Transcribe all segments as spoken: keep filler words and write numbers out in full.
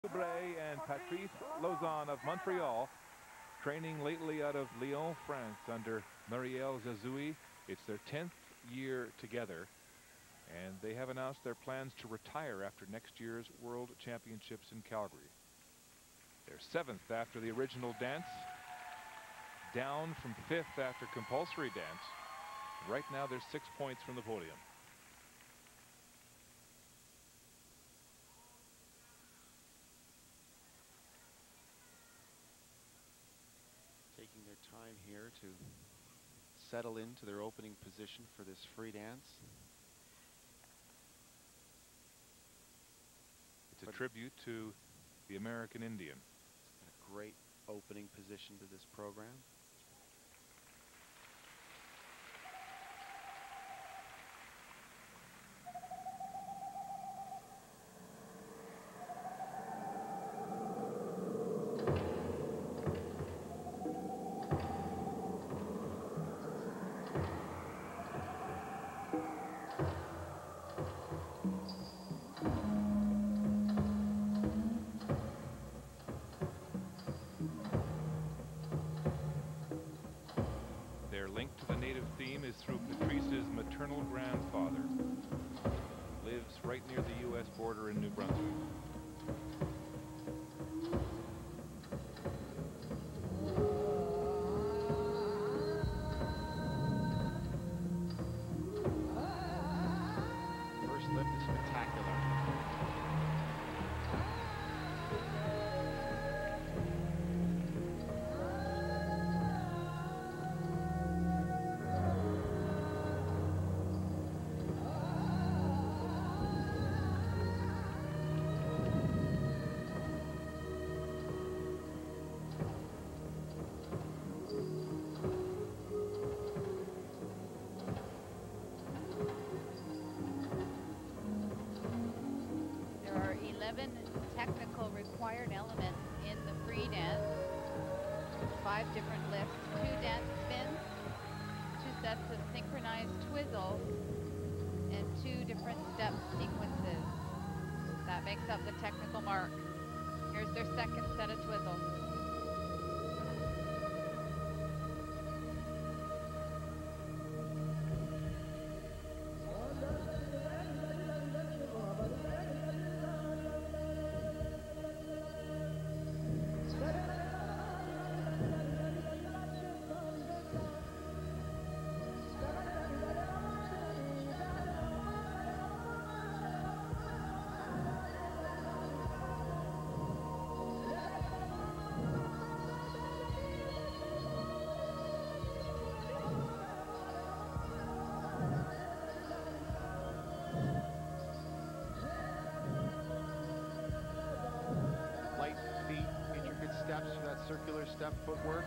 Bray and Patrice Lauzon of Montreal, training lately out of Lyon, France under Muriel Zazoui. It's their tenth year together, and they have announced their plans to retire after next year's World Championships in Calgary. They're seventh after the original dance, down from fifth after compulsory dance. Right now they're six points from the podium. Taking their time here to settle into their opening position for this free dance. It's a tribute to the American Indian. A great opening position to this program. Their link to the native theme is through Patrice's maternal grandfather. Lives right near the U S border in New Brunswick. First lift is spectacular. Technical required elements in the free dance. Five different lifts, two dance spins, two sets of synchronized twizzles, and two different step sequences. That makes up the technical mark. Here's their second set of twizzles. Steps for that circular step footwork.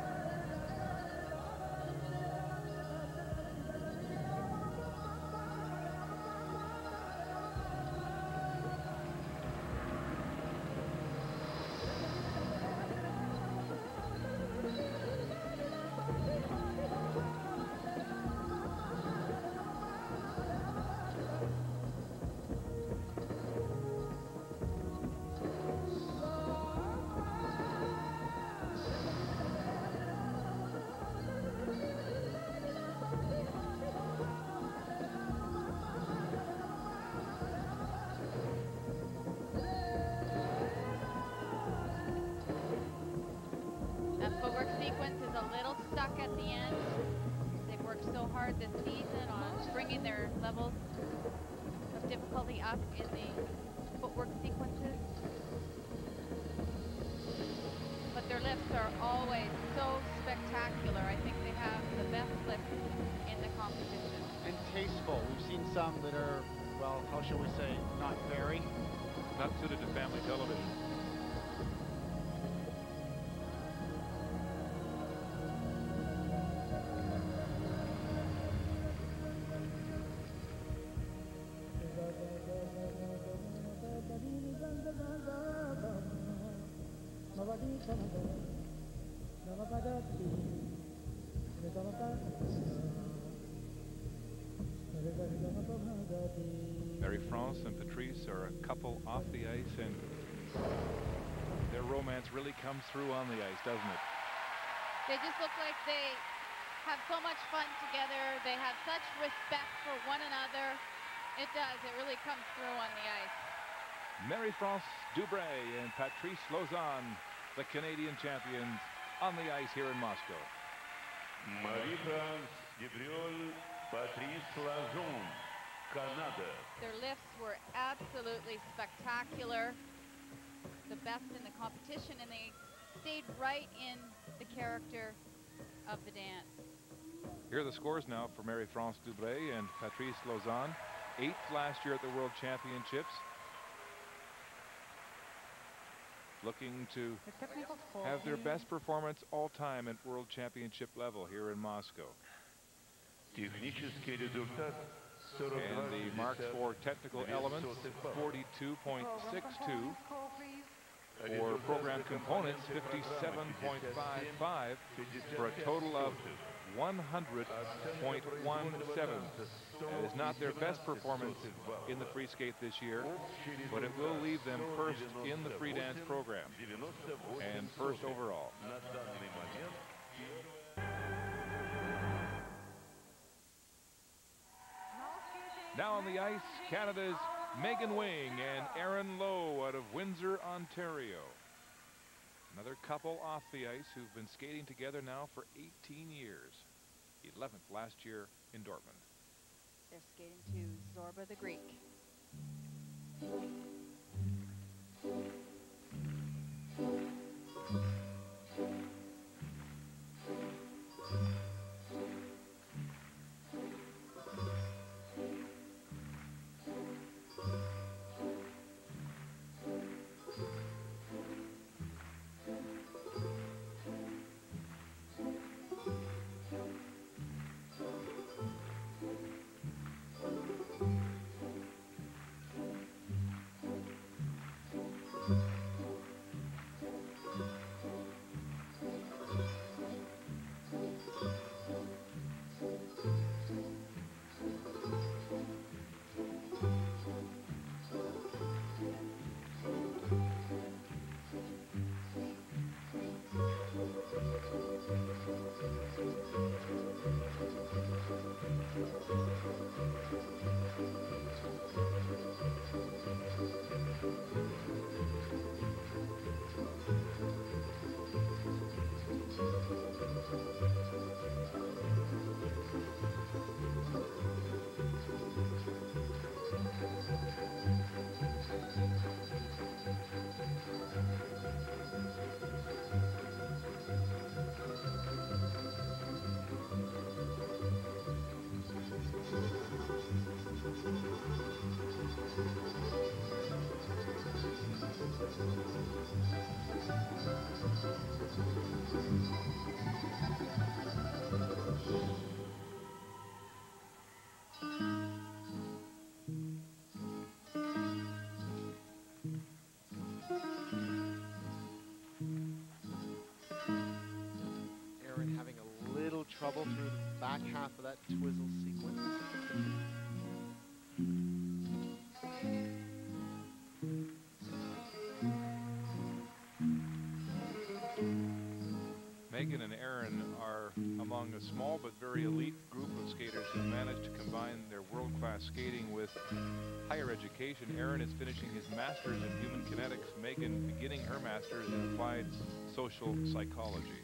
Footwork sequence is a little stuck at the end. They've worked so hard this season on bringing their levels of difficulty up in the footwork sequences. But their lifts are always so spectacular. I think they have the best lifts in the competition. And tasteful. We've seen some that are, well, how shall we say, not very. Not suited to family television. Marie-France and Patrice are a couple off the ice and Their romance really comes through on the ice, doesn't it? They just look like they have so much fun together. They have such respect for one another. It does. It really comes through on the ice. Marie-France Dubé and Patrice Lauzon, the Canadian champions, on the ice here in Moscow. Marie-France Dubé, Patrice Lauzon, Canada. Their lifts were absolutely spectacular. The best in the competition, and they stayed right in the character of the dance. Here are the scores now for Marie-France Dubé and Patrice Lauzon. Eighth last year at the World Championships. Looking to have their best performance all time at World Championship level here in Moscow. Технический результат And the marks for technical elements, forty-two point six two. For program components, fifty-seven point five five, for a total of one hundred point one seven. It is not their best performance in the free skate this year, but it will leave them first in the free dance program and first overall. Now on the ice, Canada's Megan Wing and Erin Lowe out of Windsor, Ontario. Another couple off the ice who've been skating together now for eighteen years. eleventh last year in Dortmund. They're skating to Zorba the Greek. Trouble through the back half of that twizzle sequence. Megan and Erin are among a small but very elite group of skaters who managed to combine their world-class skating with higher education. Erin is finishing his master's in human kinetics, Megan beginning her master's in applied social psychology.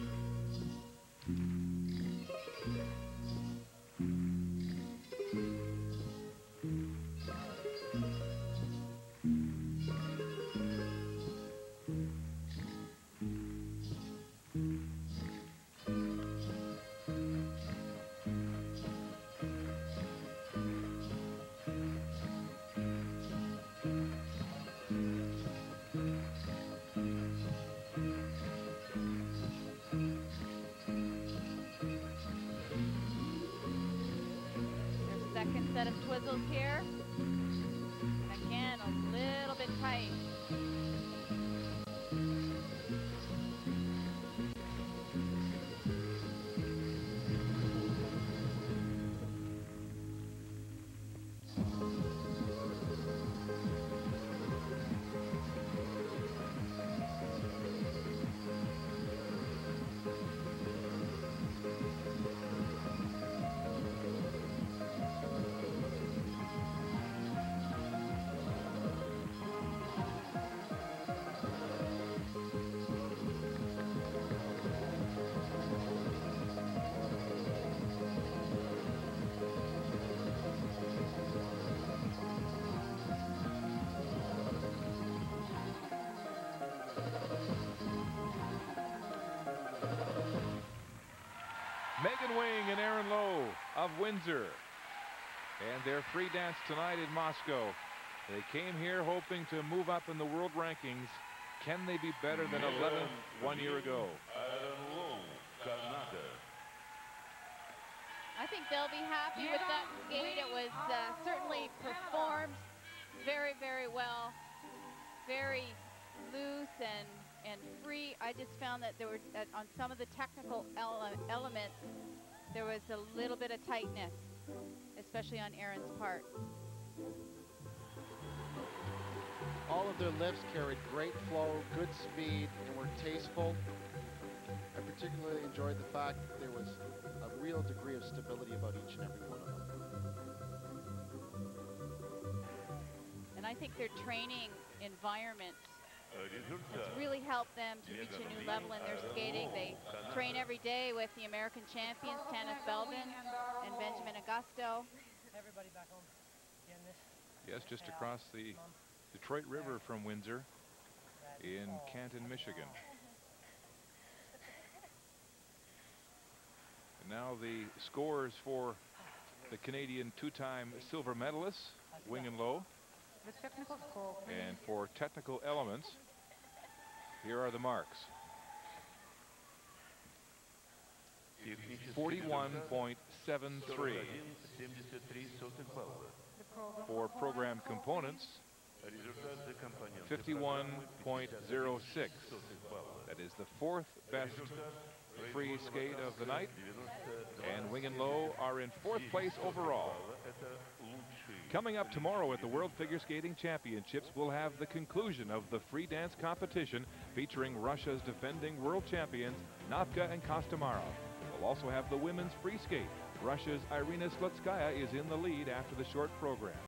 Second set of twizzles here. Again, a little bit tight. Megan Wing and Erin Lowe of Windsor. And their free dance tonight in Moscow. They came here hoping to move up in the world rankings. Can they be better than eleventh one year ago? I think they'll be happy with that skate. It was uh, certainly performed very, very well. Very loose and, and free. I just found that there were, uh, on some of the technical ele elements, there was a little bit of tightness, especially on Erin's part. All of their lifts carried great flow, good speed, and were tasteful. I particularly enjoyed the fact that there was a real degree of stability about each and every one of them. And I think their training environment has really helped them to reach a new level in their skating. They train every day with the American champions, Tanis Belbin and Benjamin Augusto. Everybody back home. Yes, just across the Detroit River from Windsor in Canton, Michigan. And now the scores for the Canadian two-time silver medalists, Wing and Lowe. The technical score. And for technical elements, here are the marks. forty-one point seven three. For program components, fifty-one point zero six. That is the fourth best free skate of the night. And Wing and Lowe are in fourth place overall. Coming up tomorrow at the World Figure Skating Championships, we'll have the conclusion of the free dance competition featuring Russia's defending world champions, Navka and Kostomaro. We'll also have the women's free skate. Russia's Irina Slutskaya is in the lead after the short program.